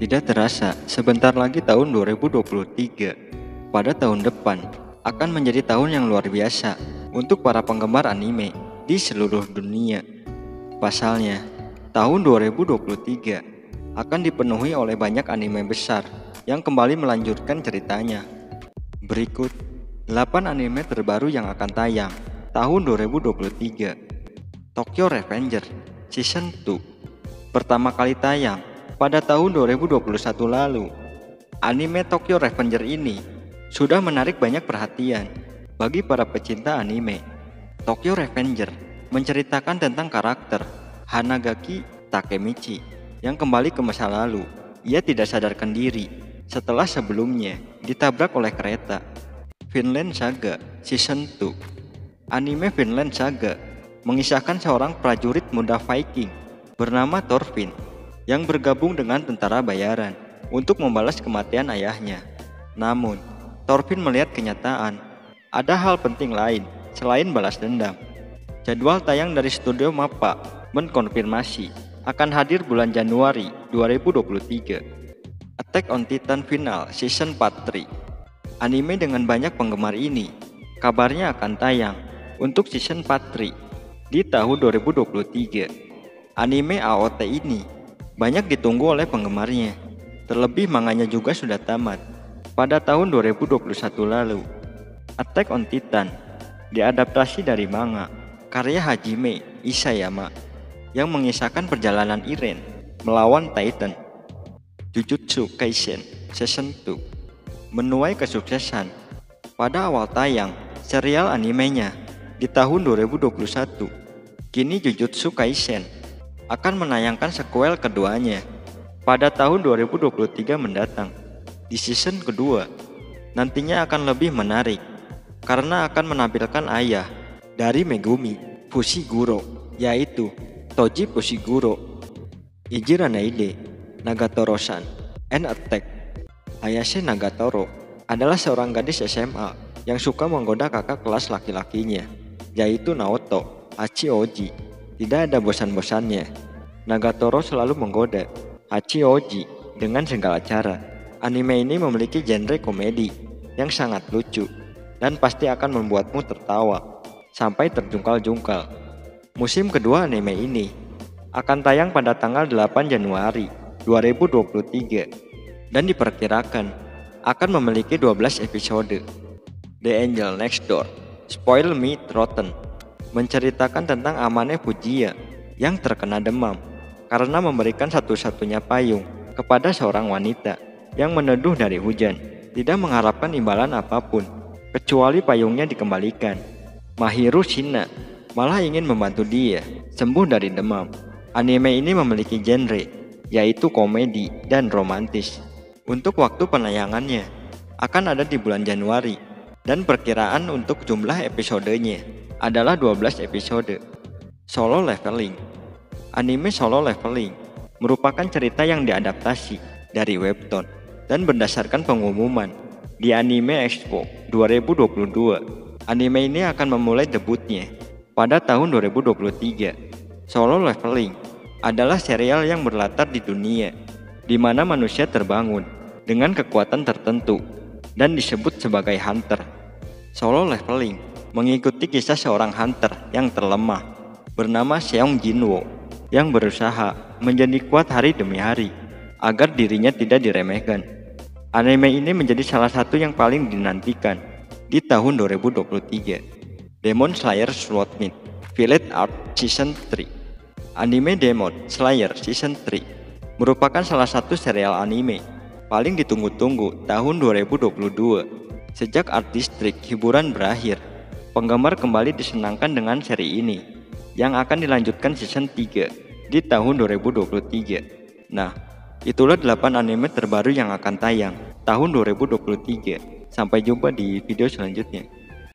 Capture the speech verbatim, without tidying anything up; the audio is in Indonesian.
Tidak terasa, sebentar lagi tahun dua ribu dua puluh tiga. Pada tahun depan, akan menjadi tahun yang luar biasa untuk para penggemar anime di seluruh dunia. Pasalnya, tahun dua ribu dua puluh tiga akan dipenuhi oleh banyak anime besar yang kembali melanjutkan ceritanya. Berikut delapan anime terbaru yang akan tayang tahun dua ribu dua puluh tiga. Tokyo Revenger Season dua pertama kali tayang pada tahun dua ribu dua puluh satu lalu. Anime Tokyo Revenger ini sudah menarik banyak perhatian bagi para pecinta anime. Tokyo Revenger menceritakan tentang karakter Hanagaki Takemichi yang kembali ke masa lalu. Ia tidak sadarkan diri setelah sebelumnya ditabrak oleh kereta. Vinland Saga Season dua. Anime Vinland Saga mengisahkan seorang prajurit muda Viking bernama Thorfinn yang bergabung dengan tentara bayaran untuk membalas kematian ayahnya. Namun, Thorfinn melihat kenyataan ada hal penting lain selain balas dendam. Jadwal tayang dari studio MAPPA mengkonfirmasi akan hadir bulan Januari dua ribu dua puluh tiga. Attack on Titan Final Season Part tiga. Anime dengan banyak penggemar ini kabarnya akan tayang untuk Season Part tiga di tahun dua ribu dua puluh tiga. Anime A O T ini banyak ditunggu oleh penggemarnya. Terlebih manganya juga sudah tamat pada tahun dua ribu dua puluh satu lalu. Attack on Titan diadaptasi dari manga karya Hajime Isayama yang mengisahkan perjalanan Iren melawan Titan. Jujutsu Kaisen Season dua menuai kesuksesan. Pada awal tayang serial animenya di tahun dua ribu dua puluh satu, kini Jujutsu Kaisen akan menayangkan sequel keduanya pada tahun dua ribu dua puluh tiga mendatang. Di season kedua, nantinya akan lebih menarik karena akan menampilkan ayah dari Megumi Fushiguro, yaitu Toji Fushiguro. Ijira Naide Nagatoro-san and Attack. Ayase Nagatoro adalah seorang gadis S M A yang suka menggoda kakak kelas laki-lakinya, yaitu Naoto Hachioji. Tidak ada bosan-bosannya, Nagatoro selalu menggoda Hachioji dengan segala cara. Anime ini memiliki genre komedi yang sangat lucu dan pasti akan membuatmu tertawa sampai terjungkal-jungkal. Musim kedua anime ini akan tayang pada tanggal delapan Januari dua ribu dua puluh tiga dan diperkirakan akan memiliki dua belas episode. The Angel Next Door Spoil Me Rotten menceritakan tentang Amane Fujiya yang terkena demam karena memberikan satu-satunya payung kepada seorang wanita yang meneduh dari hujan, tidak mengharapkan imbalan apapun kecuali payungnya dikembalikan. Mahiru Shina malah ingin membantu dia sembuh dari demam. Anime ini memiliki genre yaitu komedi dan romantis. Untuk waktu penayangannya akan ada di bulan Januari dan perkiraan untuk jumlah episodenya adalah dua belas episode. Solo Leveling. Anime Solo Leveling merupakan cerita yang diadaptasi dari webtoon dan berdasarkan pengumuman di Anime Expo dua ribu dua puluh dua. Anime ini akan memulai debutnya pada tahun dua ribu dua puluh tiga. Solo Leveling adalah serial yang berlatar di dunia di mana manusia terbangun dengan kekuatan tertentu dan disebut sebagai hunter. Solo Leveling mengikuti kisah seorang hunter yang terlemah bernama Seong Jinwoo yang berusaha menjadi kuat hari demi hari agar dirinya tidak diremehkan. Anime ini menjadi salah satu yang paling dinantikan di tahun dua ribu dua puluh tiga. Demon Slayer Swordmith Village Art Season tiga. Anime Demon Slayer Season tiga merupakan salah satu serial anime paling ditunggu-tunggu tahun dua ribu dua puluh dua. Sejak Art District hiburan berakhir, penggemar kembali disenangkan dengan seri ini yang akan dilanjutkan season tiga di tahun dua ribu dua puluh tiga. Nah, itulah delapan anime terbaru yang akan tayang tahun dua ribu dua puluh tiga. Sampai jumpa di video selanjutnya.